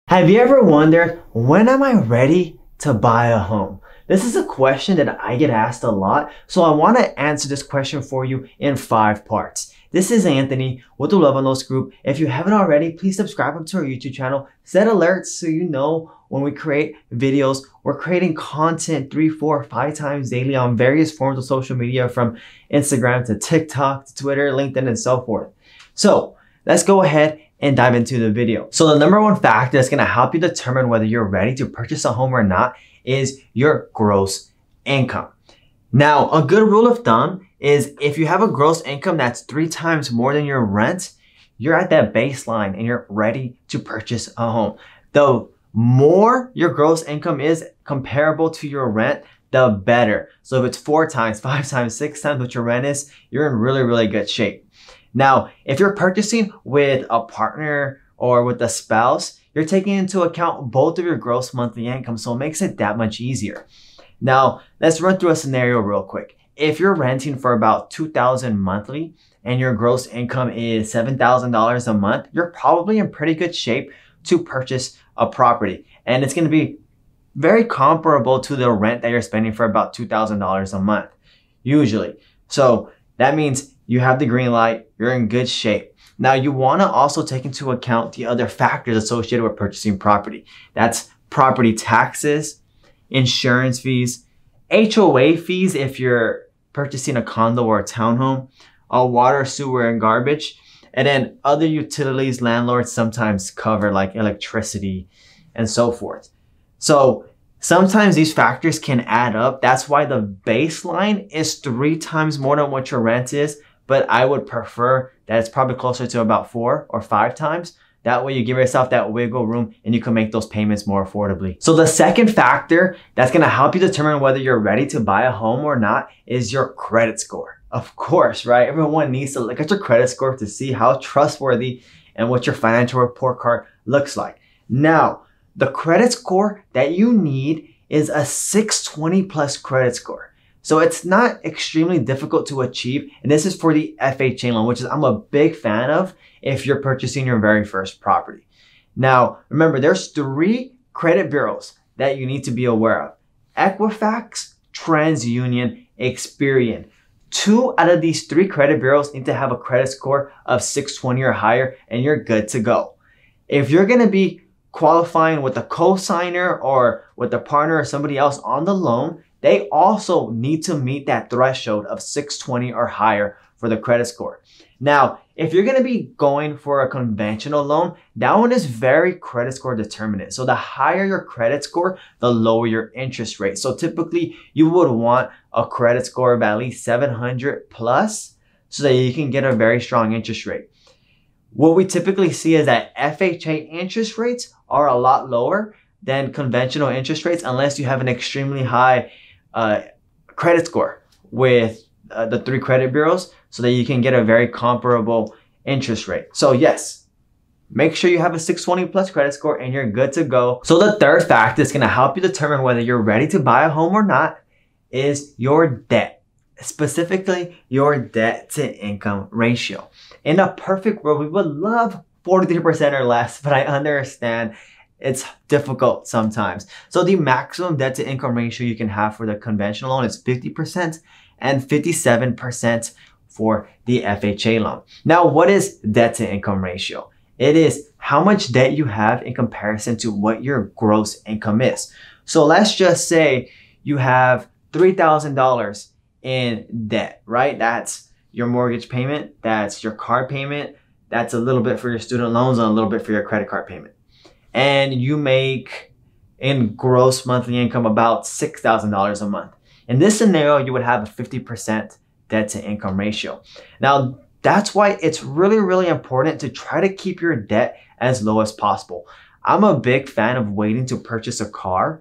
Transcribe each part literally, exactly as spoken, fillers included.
Have you ever wondered, when am I ready to buy a home? This is a question that I get asked a lot, so I want to answer this question for you in five parts. This is Anthony with the Love and Los Group. If you haven't already, please subscribe to our YouTube channel. Set alerts so you know when we create videos. We're creating content three, four, five times daily on various forms of social media, from Instagram to TikTok to Twitter, LinkedIn, and so forth. So let's go ahead and dive into the video. So the number one factor that's going to help you determine whether you're ready to purchase a home or not is your gross income. Now, a good rule of thumb is if you have a gross income that's three times more than your rent, you're at that baseline and you're ready to purchase a home. The more your gross income is comparable to your rent, the better. So if it's four times, five times, six times what your rent is, you're in really, really good shape. Now, if you're purchasing with a partner or with a spouse, you're taking into account both of your gross monthly income, so it makes it that much easier. Now, let's run through a scenario real quick. If you're renting for about two thousand dollars monthly and your gross income is seven thousand dollars a month, you're probably in pretty good shape to purchase a property. And it's going to be very comparable to the rent that you're spending for about two thousand dollars a month, usually. So that means you have the green light, you're in good shape. Now, you want to also take into account the other factors associated with purchasing property. That's property taxes, insurance fees, H O A fees if you're purchasing a condo or a townhome, uh, water, sewer, and garbage, and then other utilities landlords sometimes cover, like electricity and so forth. So sometimes these factors can add up. That's why the baseline is three times more than what your rent is, but I would prefer that it's probably closer to about four or five times. That way you give yourself that wiggle room and you can make those payments more affordably. So the second factor that's gonna help you determine whether you're ready to buy a home or not is your credit score. Of course, right? Everyone needs to look at your credit score to see how trustworthy and what your financial report card looks like. Now, the credit score that you need is a six twenty plus credit score. So it's not extremely difficult to achieve. And this is for the F H A loan, which is I'm a big fan of if you're purchasing your very first property. Now, remember, there's three credit bureaus that you need to be aware of: Equifax, TransUnion, Experian. Two out of these three credit bureaus need to have a credit score of six twenty or higher, and you're good to go. If you're going to be qualifying with a co-signer or with a partner or somebody else on the loan, they also need to meet that threshold of six twenty or higher for the credit score. Now, if you're going to be going for a conventional loan, that one is very credit score determinant. So the higher your credit score, the lower your interest rate. So typically you would want a credit score of at least seven hundred plus so that you can get a very strong interest rate. What we typically see is that F H A interest rates are a lot lower than conventional interest rates unless you have an extremely high uh, credit score with uh, the three credit bureaus, so that you can get a very comparable interest rate. So yes, make sure you have a six twenty plus credit score and you're good to go. So the third factor that's going to help you determine whether you're ready to buy a home or not is your debt, specifically your debt to income ratio. In a perfect world, we would love forty-three percent or less, but I understand it's difficult sometimes. So the maximum debt to income ratio you can have for the conventional loan is fifty percent and fifty-seven percent for the F H A loan. Now, what is debt to income ratio? It is how much debt you have in comparison to what your gross income is. So let's just say you have three thousand dollars in debt, right? That's your mortgage payment, that's your car payment, that's a little bit for your student loans and a little bit for your credit card payment. And you make in gross monthly income about six thousand dollars a month. In this scenario, you would have a fifty percent debt to income ratio. Now, that's why it's really, really important to try to keep your debt as low as possible. I'm a big fan of waiting to purchase a car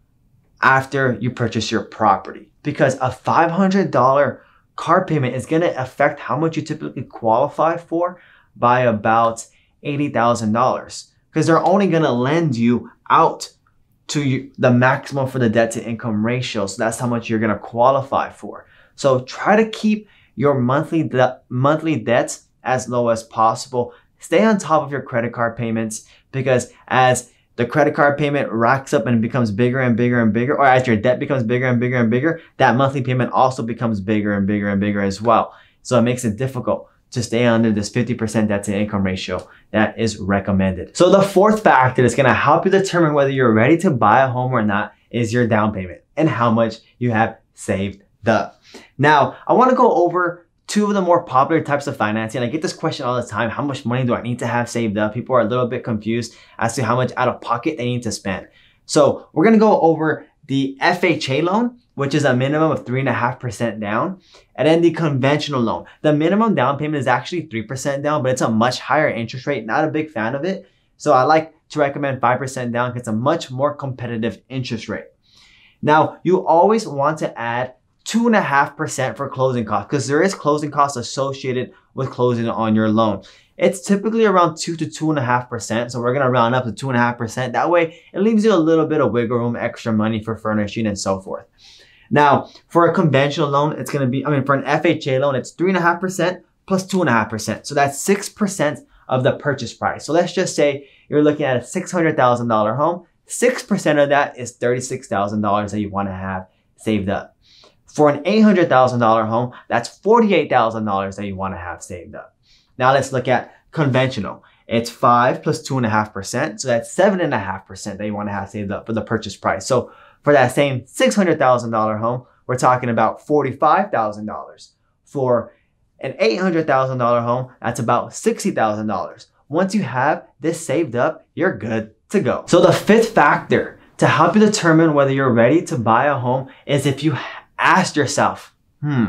after you purchase your property, because a five hundred dollar car payment is going to affect how much you typically qualify for by about eighty thousand dollars, because they're only going to lend you out to you the maximum for the debt to income ratio. So that's how much you're going to qualify for. So try to keep your monthly de- monthly debts as low as possible. Stay on top of your credit card payments, because as the credit card payment racks up and becomes bigger and bigger and bigger, or as your debt becomes bigger and bigger and bigger, that monthly payment also becomes bigger and bigger and bigger as well. So it makes it difficult to stay under this fifty percent debt to income ratio that is recommended. So the fourth factor that's going to help you determine whether you're ready to buy a home or not is your down payment and how much you have saved up. Now, I want to go over two of the more popular types of financing. I get this question all the time. How much money do I need to have saved up? People are a little bit confused as to how much out of pocket they need to spend. So we're going to go over the F H A loan, which is a minimum of three point five percent down. And then the conventional loan. The minimum down payment is actually three percent down, but it's a much higher interest rate. Not a big fan of it. So I like to recommend five percent down because it's a much more competitive interest rate. Now, you always want to add two point five percent for closing costs because there is closing costs associated with closing on your loan. It's typically around two to two point five percent. So we're going to round up to two point five percent. That way, it leaves you a little bit of wiggle room, extra money for furnishing and so forth. Now, for a conventional loan, it's going to be, I mean, for an F H A loan, it's three point five percent plus two point five percent. So that's six percent of the purchase price. So let's just say you're looking at a six hundred thousand dollar home. six percent of that is thirty-six thousand dollars that you want to have saved up. For an eight hundred thousand dollar home, that's forty-eight thousand dollars that you want to have saved up. Now let's look at conventional. It's five plus two point five percent. So that's seven point five percent that you want to have saved up for the purchase price. So for that same six hundred thousand dollar home, we're talking about forty-five thousand dollars. For an eight hundred thousand dollar home, that's about sixty thousand dollars. Once you have this saved up, you're good to go. So the fifth factor to help you determine whether you're ready to buy a home is if you ask yourself, hmm,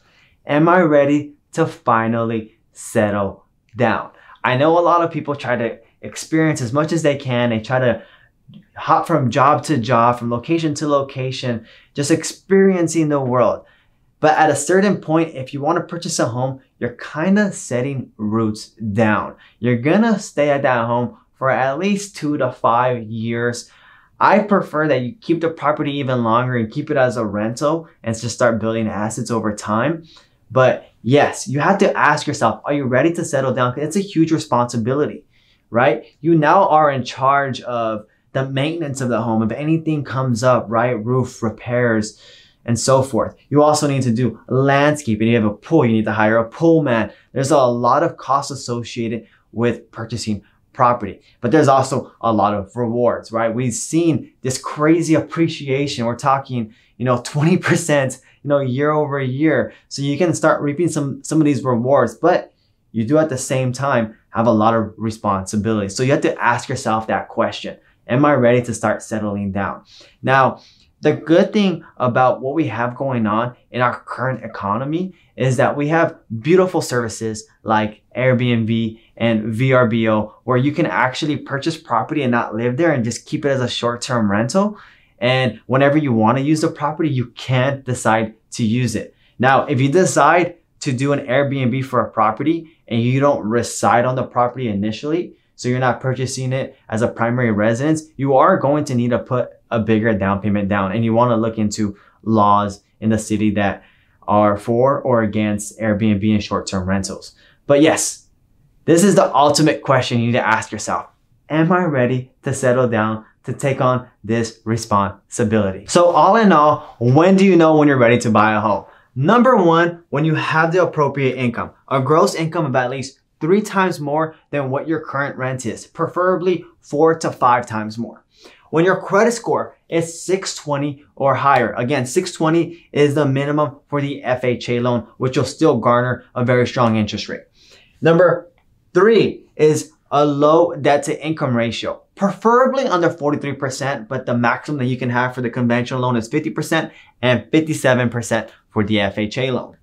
am I ready to finally settle down? I know a lot of people try to experience as much as they can. They try to hop from job to job, from location to location, just experiencing the world. But at a certain point, if you want to purchase a home, you're kind of setting roots down. You're gonna stay at that home for at least two to five years. I prefer that you keep the property even longer and keep it as a rental and just start building assets over time. But yes, you have to ask yourself, are you ready to settle down? It's a huge responsibility, right? You now are in charge of the maintenance of the home. If anything comes up, right? Roof repairs and so forth. You also need to do landscaping. You have a pool, you need to hire a pool man. There's a lot of costs associated with purchasing property, but there's also a lot of rewards, right? We've seen this crazy appreciation. We're talking, you know, twenty percent, you know, year over year. So you can start reaping some, some of these rewards, but you do at the same time have a lot of responsibility. So you have to ask yourself that question. Am I ready to start settling down? Now, the good thing about what we have going on in our current economy is that we have beautiful services like Airbnb and V R B O, where you can actually purchase property and not live there and just keep it as a short-term rental. And whenever you want to use the property, you can decide to use it. Now, if you decide to do an Airbnb for a property and you don't reside on the property initially, so you're not purchasing it as a primary residence, you are going to need to put a bigger down payment down. And you want to look into laws in the city that are for or against Airbnb and short-term rentals. But yes, this is the ultimate question you need to ask yourself. Am I ready to settle down to take on this responsibility? So all in all, when do you know when you're ready to buy a home? Number one, when you have the appropriate income, a gross income of at least three times more than what your current rent is, preferably four to five times more. When your credit score is six twenty or higher, again, six twenty is the minimum for the F H A loan, which will still garner a very strong interest rate. Number three is a low debt to income ratio, preferably under forty-three percent, but the maximum that you can have for the conventional loan is fifty percent and fifty-seven percent for the F H A loan.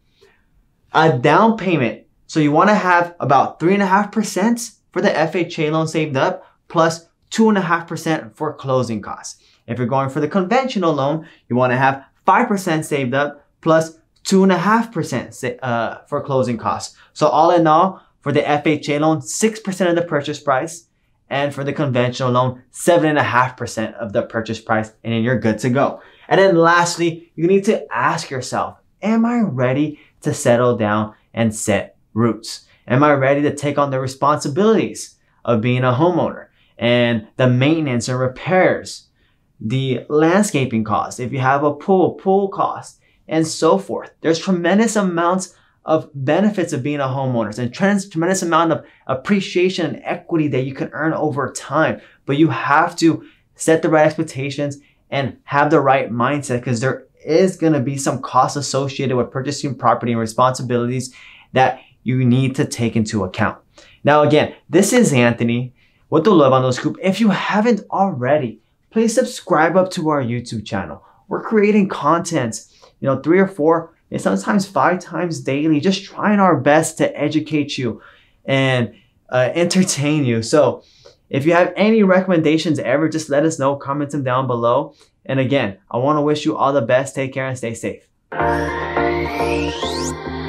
A down payment, so you want to have about three point five percent for the F H A loan saved up, plus two point five percent for closing costs. If you're going for the conventional loan, you want to have five percent saved up, plus two point five percent uh, for closing costs. So all in all, for the F H A loan, six percent of the purchase price, and for the conventional loan, seven point five percent of the purchase price, and then you're good to go. And then lastly, you need to ask yourself, am I ready to settle down and set roots? Am I ready to take on the responsibilities of being a homeowner? and the maintenance and repairs, the landscaping costs, if you have a pool, pool costs, and so forth. There's tremendous amounts of benefits of being a homeowner and tremendous, tremendous amount of appreciation and equity that you can earn over time. But you have to set the right expectations and have the right mindset, because there is going to be some costs associated with purchasing property and responsibilities that you need to take into account. Now, again, this is Anthony with the Love on Those Scoop. If you haven't already, please subscribe up to our YouTube channel. We're creating content, you know, three or four, and sometimes five times daily, just trying our best to educate you and uh, entertain you. So if you have any recommendations ever, just let us know, comment them down below. And again, I want to wish you all the best. Take care and stay safe.